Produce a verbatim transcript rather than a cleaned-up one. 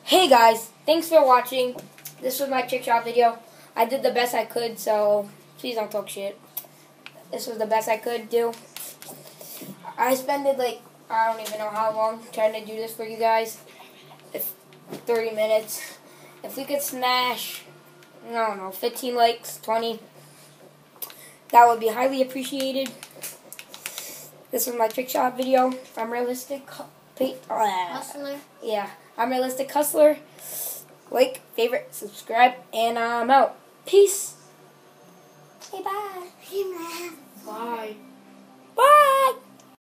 Hey guys, thanks for watching. This was my trick shot video. I did the best I could, so please don't talk shit. This was the best I could do. I spent it like, I don't even know how long trying to do this for you guys. If thirty minutes. If we could smash, I don't know, fifteen likes, twenty, that would be highly appreciated. This was my trick shot video. I'm realistic. Hustler. Yeah, I'm Realistic Hustler. Like, favorite, subscribe, and I'm out. Peace. Hey, bye. Hey, man. Bye.